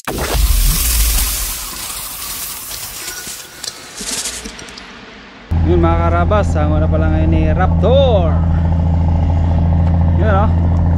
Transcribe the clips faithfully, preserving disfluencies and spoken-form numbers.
Yun mga karabas, hango na pala ngayon ni Raptor. Yun o.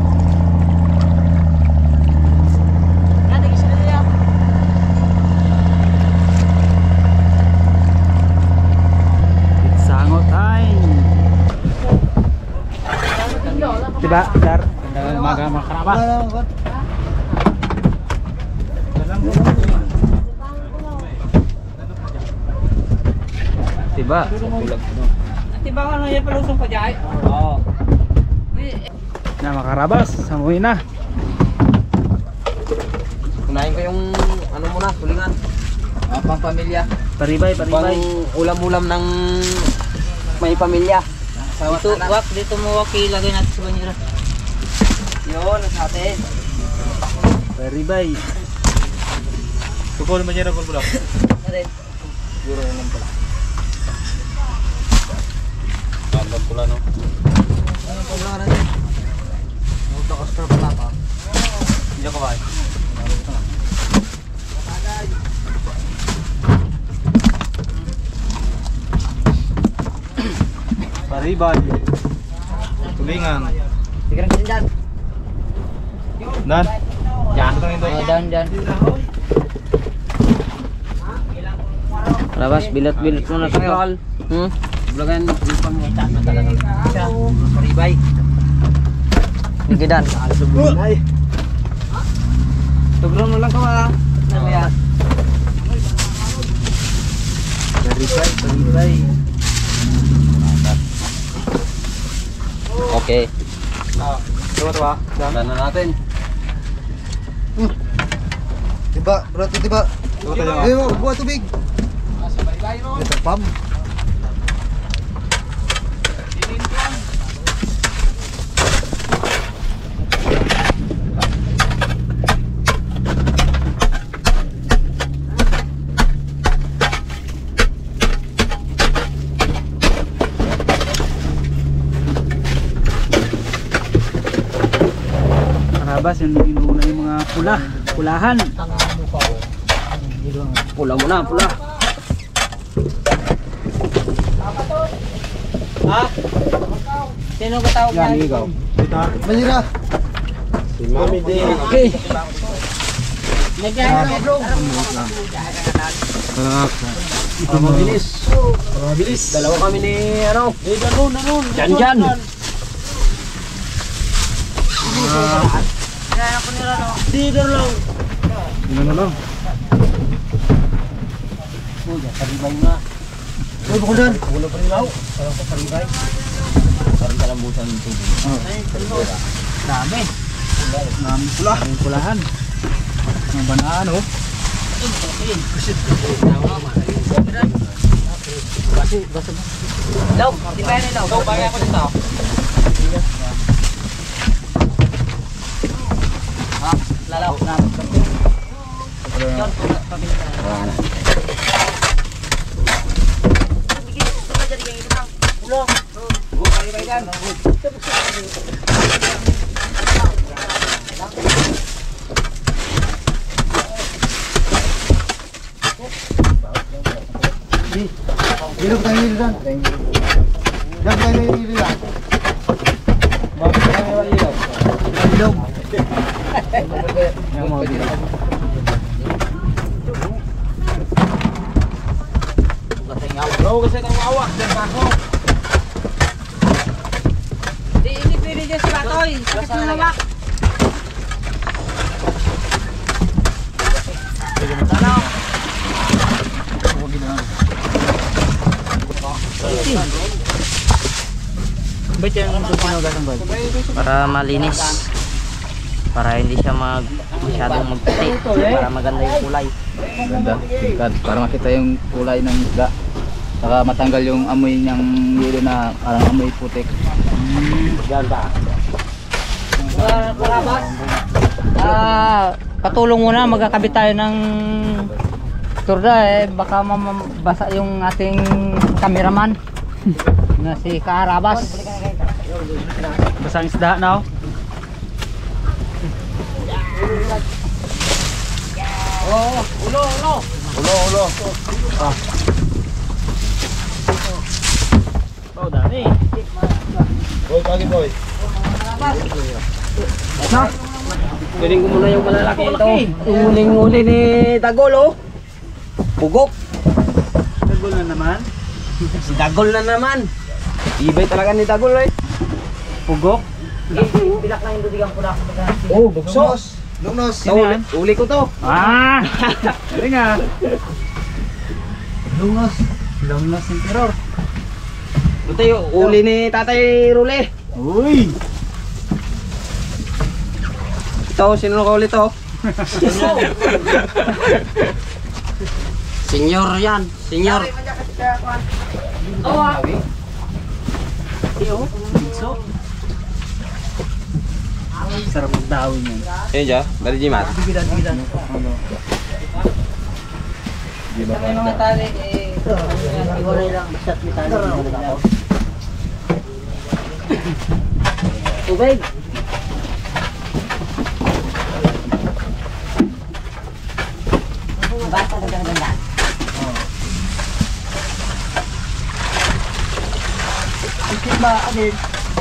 It's hango time. Diba, Dar? Umaga mga karabas. Tiba, tiba ka na yan palusong pa dyan? Oo. Na makarabas, sanguhin na. Kunain ko yung ano muna, tulingan. Uh, pang pamilya. Paribay, paribay. Pang ulam-ulam ng may pamilya. Dito, wak, dito mo wak, ilagay natin sa banyera. Yun, sa atin. Paribay. Tukol banyera ko pula. Atin. Siguro naman pala. Tambang pula no. Ano po lang natin? Magtakas ka pala pa. Hindi ko ba? Paribay. Tulingan. Tigran ka dyan. Dan. Jangan tong itu. Oh, dan, dan. Labas, bilat-bilat muna tayo. Hmm? Bulagan, lupang may chan na talaga. Paribay. Sige dan. Ay. Tugron mo lang ka ba? Ano yan? Paribay, paribay. Okay. Coba tuh, Dan na natin. Tiba, berarti tiba. Coba tuh. Ayo, buat tubig. Ito pam. Karabas, yung inuuna yung mga pula, pulahan. Pula muna, pula. Ha? Sino ka tawag Yan, yan? ikaw. Manira. Si Mami din. Okay. Nagyan ka bro. Para mabilis. Para mabilis. Dalawa kami ni ano? Eh, nanon, nanon. Jan Jan. Dito lang. Yun na lang. Oh, ya paribay na. Uy, bukod dyan. Ulo pa rin daw. Parang sa paribay. Parang kalambusan ng tubig. Dami. Dami pula. Dami pulahan. Mga banaan oh. Kasi basta ba? Daw, di ba yan daw? Daw, bagay ako dito. Ha, lalaw. John, pabili. Ulo. Oh, paribay dan. Ilog tayo nilo dyan. Dyan tayo nilo dyan. Bakit kami maliyaw? Ilog. Yung mga bilang. Bro, kasi kang awak dan ako. Di ini pwede dyan si Batoy. Kasi lumawak. Ano? Ba't yan ang pinugas ng bag? Para malinis. Para hindi siya mag masyadong magputi. Para maganda yung kulay. Ganda. Tingkad. Para makita yung kulay ng isda. Saka matanggal yung amoy niyang yelo na parang amoy putik. Yan ba? Ah, patulong muna magkakabit tayo ng turda eh baka mabasa yung ating cameraman na si Karabas. Basang isda na oh. Oo, ulo, ulo. Ulo, ulo. Oh, dami. Boy, pagi boy. Na. Galing ko muna yung malalaki ito. Uling-uli ni Dagol, oh. Pugok. Tagol na naman. Si Dagol na naman. Ibay talaga ni Dagol, eh. Pugok. Bilak lang yung dudigang pula. Oh, buksos. Lungnos. Sino yan? Uli ko to. Ah! Galing ah. Lungnos. Longnos ng terror. Ito yung uli ni Tatay Rule. Uy! Ito, sino ka ulit to? Senyor yan. Senyor. Oh, ah. Iyo. So. Sarap magdawin yan. Yan dyan, dari Jimat. Bigidan, bigidan. May mga tali, eh, iwaray lang, shot ni tali. Tubig. Basta na ganda. Ikit ba, Adil?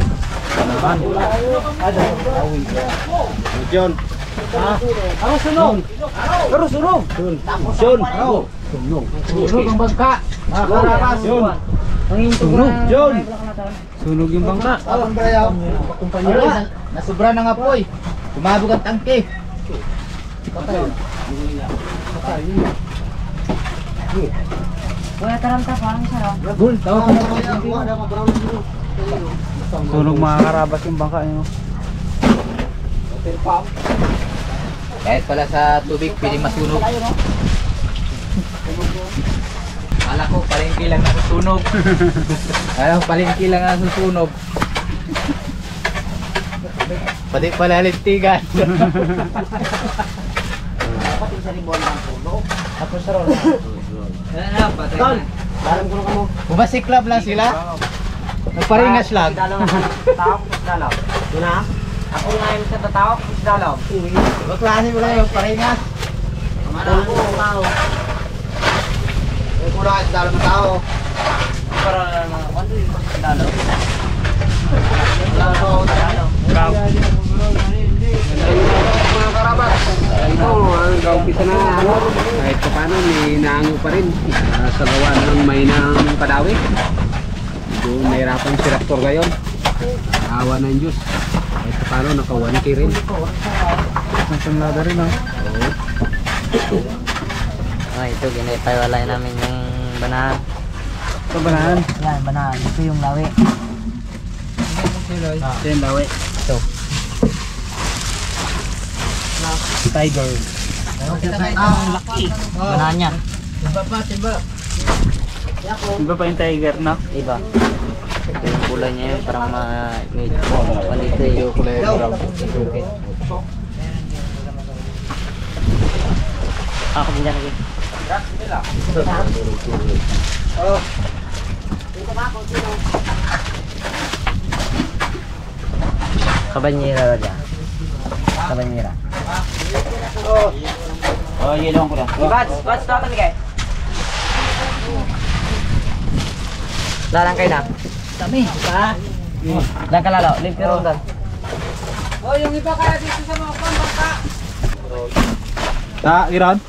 John. Ako sunog! Pero sunog! John. Sunog ang bangka! Nakakarapas! Yun. Sunog! John. Sunog yung bangka. Wala! Nasubra ng apoy! Tumabog ang tangke! Wala taranta parang sarap. Gul, tawa ka Sunog mga karabas yung bangka nyo. Kahit pala sa tubig, piling masunog. Kala ko palengke lang nasusunog. Kala ko palengke lang nasusunog. Pati pala lintigan. Tapos sa roll. Don! Bumasiklab lang sila. Nagparingas lang. Tawag ko sa dalaw. Doon na? Ako nga yung sa tatawag ko sa dalaw. Baklase mo lang yung paringas. Marami ko ang tao. Eh, kulang sa dalam ng tao. Para na ano yung sa dalaw. Wala ko. Ikaw. Mga karabat. Ito, ang kaumpisa na ano, kahit pa paano, may naango pa rin. Uh, sa gawa ng may ng padawi. Doon, nahirapan si Raptor ngayon. Awa ng Diyos. Kahit pa paano, nakawanti rin. Nasunlada rin ah. Ah, ito ginipaiwalay namin yung banahan. Ito banahan. Yan, banahan. Ito yung lawi. Ito yung dawi. Ito. Tiger. Banahan niya. Iba pa yung tiger na. Iba. Ito yung kulay niya yun. Parang ma-made po. Palito yung kulay brown. Ako din dyan lagi. Kabanyera raja. Kabanyera. Oh, yelong ko na. Bats, bats na kami kay. Larang kayo na. Dami. Ha? Lang ka lalo, live pero doon. Oh, yung iba kaya dito sa mga pambangka. Ta, Iran.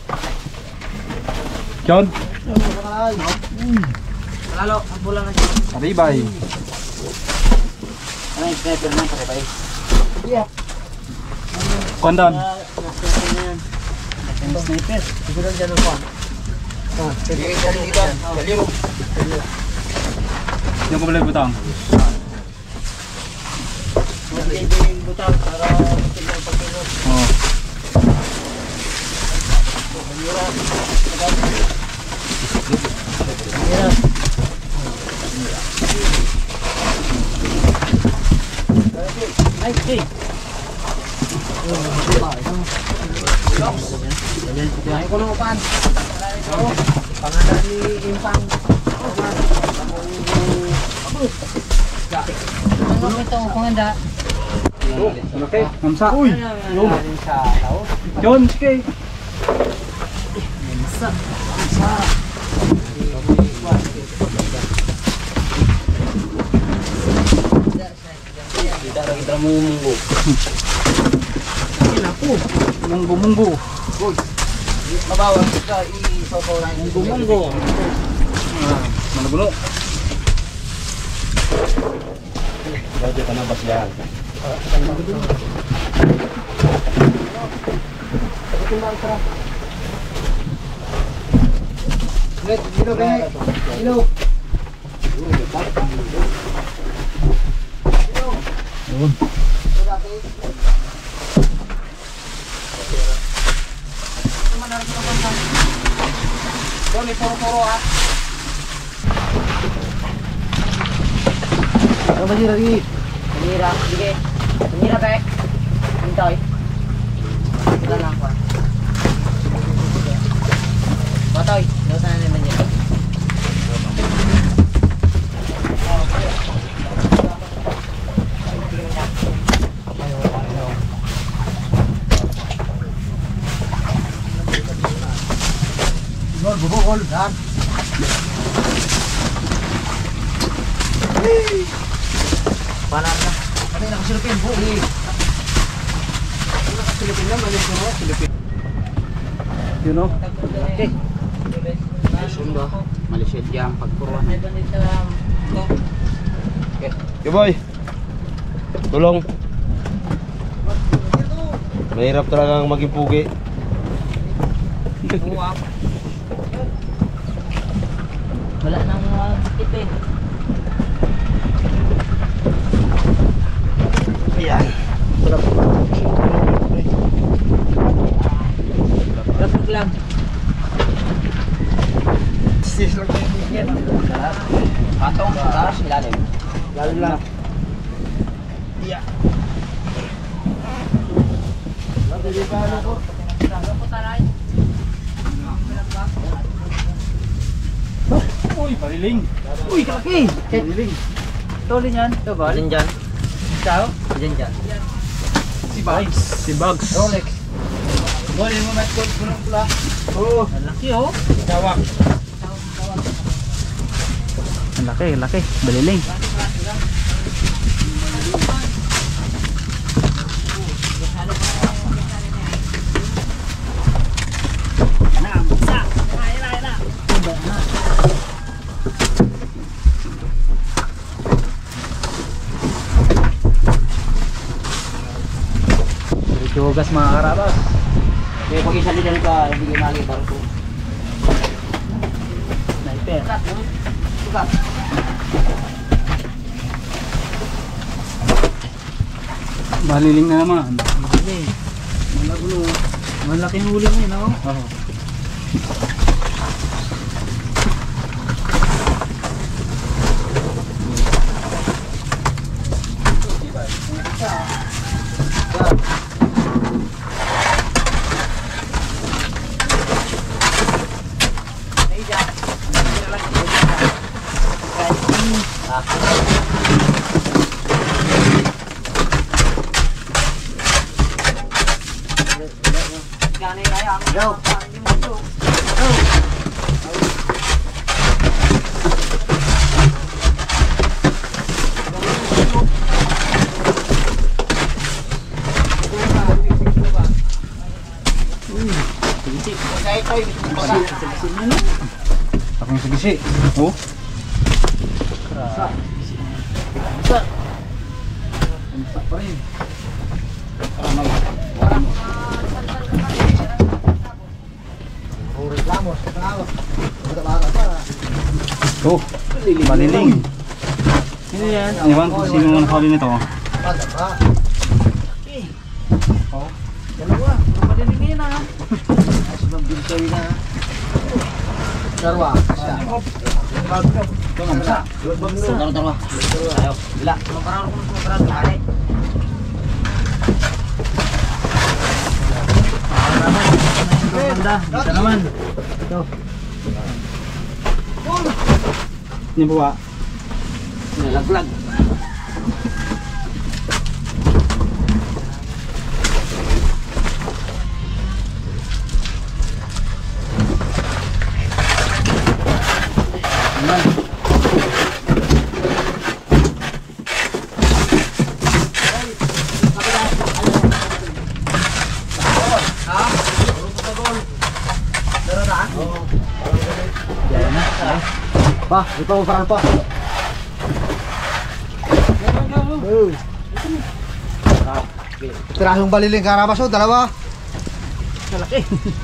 John. Lalo, ang bulang na siya. Aribay. Ano yung sniper na pare bay? Kondon. Yung sniper. Siguro dyan ang kwan. Yung kumulay butang. Butang para tingnan pagkino. Oh. Ay, hey. Ay, ko nung upan. Pangalan ni Impang. Ano ito kung handa? Okay. Kamsa. Uy. John, sige. Tidak lagi dalam munggu. Munggo munggo. Mabawa kita i-sopaw na yung Munggo. Ah, mana bulu? Baca tanah basian. Lihat, dito kaya. Dito. Doni poro-poro ah. Ano ba yun lagi? Panira, sige. Panira pe. Hintoy. Wala lang ko. Batoy, doon na naman yan. Lord, bubukol. Dan. Paano na? Kami nakasilipin. Buhi. Silipin naman yung puro, silipin. You know? Okay. Sundo. Malisyad yang pagpuruan. Okay boy, tulong. Mahirap talagang maging pugi. Wala nang uh, bukit eh. Ayan. Lapag lang. Atong taas ilalim. Lalim lang. Uy, pariling. Uy, kalaki! Pariling. Tolin yan. Ito ba? Alin dyan? Ikaw? Diyan dyan. Si Bugs. Si Bugs. Rolex. Boleh mo mat kod punong pula. Oh, ang laki oh. Dawak. Ang laki, ang laki. Baliling. Hugas mga karabas. Eh, pag isa din ka, hindi ginali barko. Sniper. Maliling na naman. Malagulo. Malaking huli mo yun, no? Oo. Go. Ako yung sagisi. Oh. Oh, maliling. Ano yan? Iwan ko sino ang nakahuli nito. Dalawa. Malilingin na. Darwa. Darwa, darwa. Ayo, bila. Makararo ko sa makararo. Hari. Ganda. Dito naman. Ito. Ini buwa. Nalaglag. Pa, ito mo parang pa. Oh. Tirahong baliling karabas oh, dalawa. Malaki.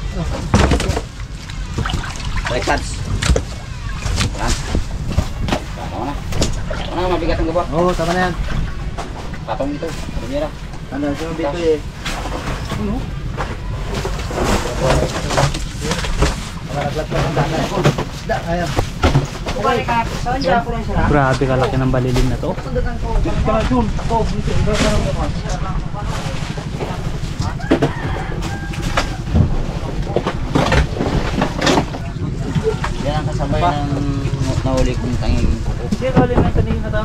Balik shots. Yan. Tama na. Tama na, mabigat ang gaba. Oo, oh, tama na yan. Patong ito. Pumira. Ano, sino dito eh? Ano? Malaglag pa ng dana ko. Da, ayan. Grabe kalaki ng baliling na to. Yan ang kasabay ng nahuli kong tanging kuko. Sige, kalin na tanin na to.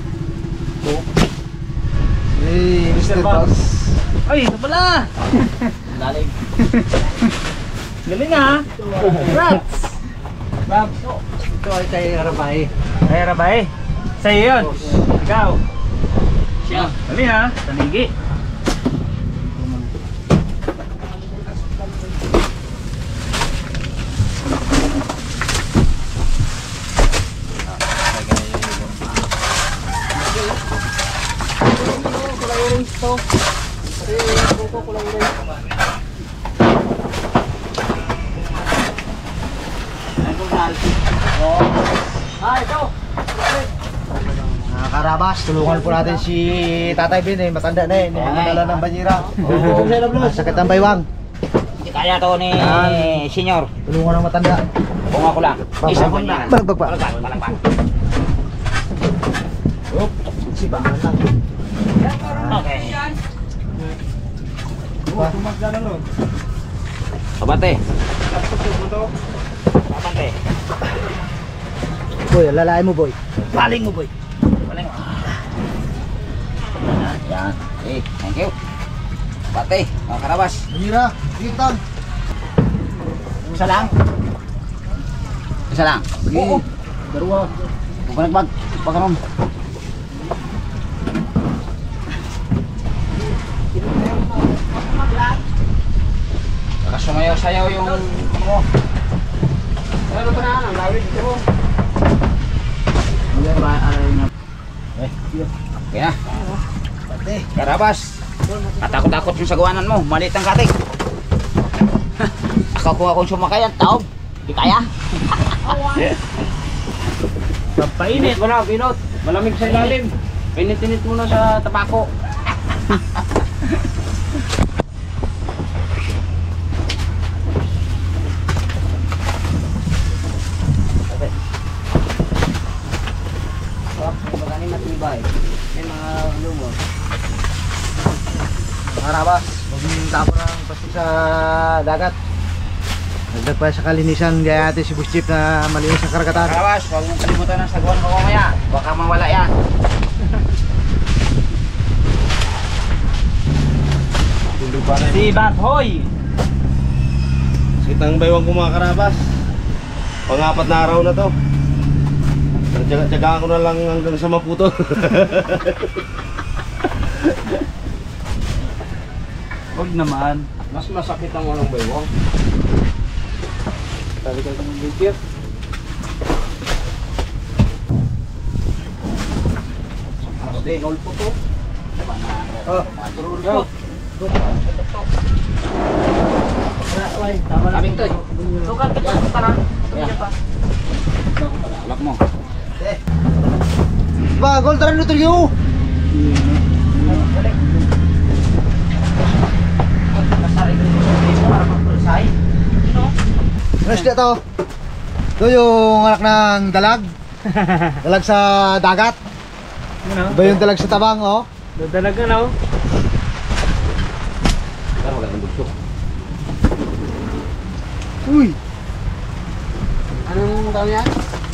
Hey, Mister Boss. Ay, ito pala! Lalim. Galing ha! Rats! Bab, ito ay kay Rabay. Ay, Rabay. Sa'yo yun. Ikaw. Siya. Dali ha, tanigi. Mga karabas, tulungan po natin si Tatay Ben eh, matanda na eh, hindi makadala ng banyera. Oo, sakit ang baywang. Hindi kaya to ni Yan. Senyor. Tulungan ng matanda. Kung ako lang. Isa ko na. Balagbag pa. Palagpan, palagpan. Oop, si Bangan lang. Okay. Abante. Abante. Boy, lalain mo boy. Baling mo, boy. Baling mo. Yan. Eh, thank you. Abante, mga karabas. Banyera, tingin. Isa lang. Isa lang. Oo. Dalawa. Bumanagbag. Pagkaroon. Sumayaw-sayaw yung ano. Ano ba na? Ang lawid dito mo. Hindi ba ano na? Eh. Okay na. Karabas. Katakot-takot yung sagawanan mo. Maliit ang kating. Ako kung akong sumakayan, taob. Di kaya. Painit mo na, binot. Malamig sa ilalim. Pinit-init mo na sa tabako. Karabas, magtapo ng plastic sa dagat. Nagdag pa sa kalinisan, gaya natin si Bus Chief na malinis ang karagatan. Karabas, huwag mong kalimutan ang sagawan mo mamaya. Baka mawala yan. Si Bathoy. Sakit ang baywang ko mga karabas. Pang-apat na araw na to. Tsaga-tsagaan ko na lang hanggang sa Maputo. Huwag naman. Mas masakit ang walang baywang. Sabi ka ng bigit. Hindi, nol po to. Oh, Go. Kaming to eh. Sukat kita sekarang. Alak mo. ba, gol taran nito yung. Ano siya to? Ito yung anak ng dalag. Dalag sa dagat. Ano? Iba yung dalag sa tabang, oh. Dadalag na no? Pero wala nang bugso. Uy! Anong tawag yan?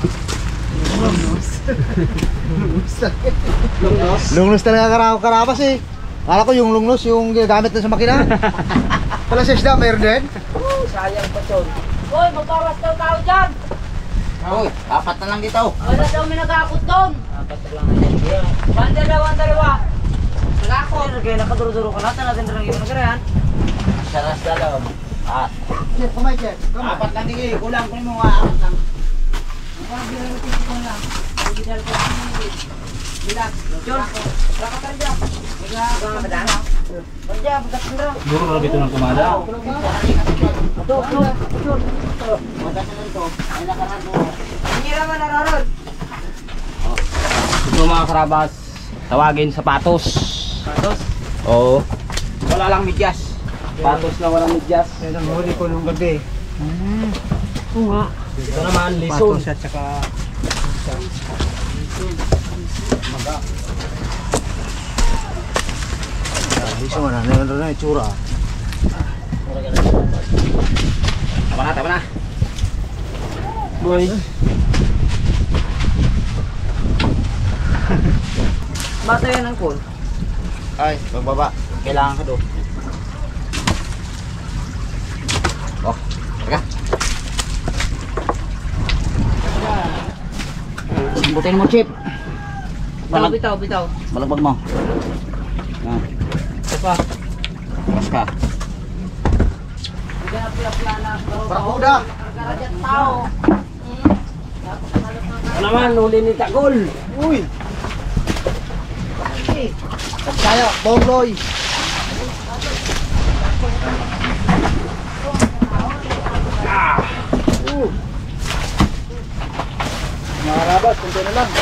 Lungnos? Lungnos talaga karab karabas eh. Kala ko yung lungnos yung ginagamit na sa makina. Pala sa isda, mayroon din? Sayang pa to. Hoy, magbawas daw tao dyan. Hoy, apat na lang dito. Wala daw may nag-aakot doon. Apat na lang. Banda daw ang dalawa. Nag-aakot. Kaya nakaduro-duro ka natin natin rin yung nagarayan. Saras dalam. Ah, Check, kumay check. apat lang dito. Kulang ko mo nga apat lang. Siguro kalau gitu nang kumada. Ito mga karabas, tawagin sapatos. Sapatos. Oo. Wala lang medyas. Sapatos na walang medyas. Yan ang huli ko nung gabi. Ito naman, lison. Patos at saka... Lison na, naganda na yung tsura. Tama na, tama na. Boy. Bata yan ang kun. Ay, pagbaba. Kailangan ka doon. Oh, teka. Butin mo, Chip. Bitaw, bitaw, bitaw. Balagbag mo. Yan. Ito pa. Mas ka. Barakuda! Ano naman, huli ni Tagol. Uy! Tayo, Bongloy! Mga karabas, kunti na lang.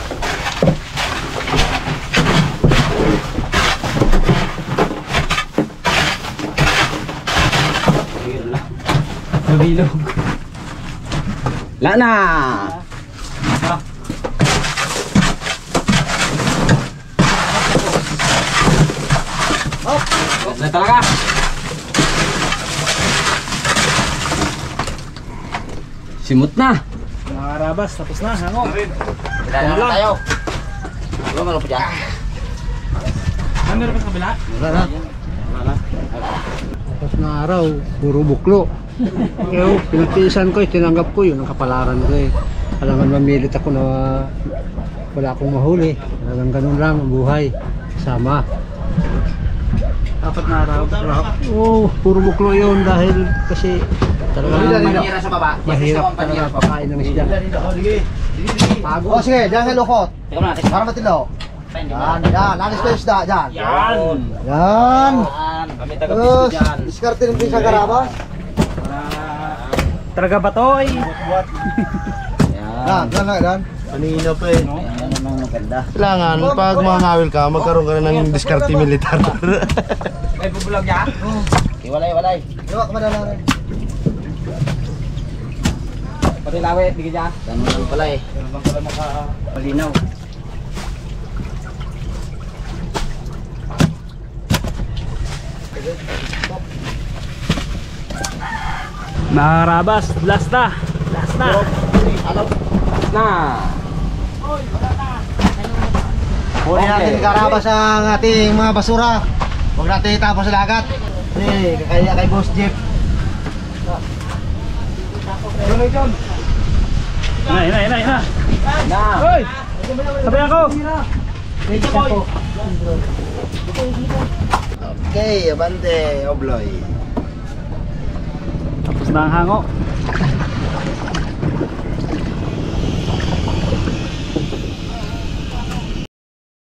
Mabilog. Lana! Oh, na talaga. Simut na. Mga karabas, tapos na, hango. Kailangan na tayo. Ano meron pa dyan? Ano meron pa sa kabila? Wala na. Tapos na araw, puro buklo. Kaya pinagtiisan ko, eh, tinanggap ko yun, ang kapalaran ko eh. Alangan mamilit ako na wala akong mahuli. Talagang ganun lang ang buhay. Sama. Apat na araw. Oo, oh, puro buklo yun dahil kasi talagang Panira sa baba. mahirap talaga pakain ng isda. Oh, sige, diyan ka lukot. Teka muna, teka. Para matilo. Yan, yan. Alis ko yung isda, dyan. Yan. Yan. Kami Tapos, diskarte ng pisang karabas. Traga batoy. Yan, yan, yan. Kanina pa eh. Yan ang maganda. Kailangan, pag mangawil ka, magkaroon ka na ng diskarte militar. May bubulag yan? Iwalay, walay. Iwak mo na lang rin. Pati lawe, bigyan dyan. Ganun lang pala eh. Ganun lang pala makamalinaw. Mga karabas, last na. Last na. Na. Huli natin karabas ang ating mga basura. Huwag natin itapon sa dagat. Eh, kaya kay Boss Jeep. Ina, ina, ina, ina. Na. Hoy! Sabay ako. Ready ka po. Okay, abante, obloy. Tapos na ang hango.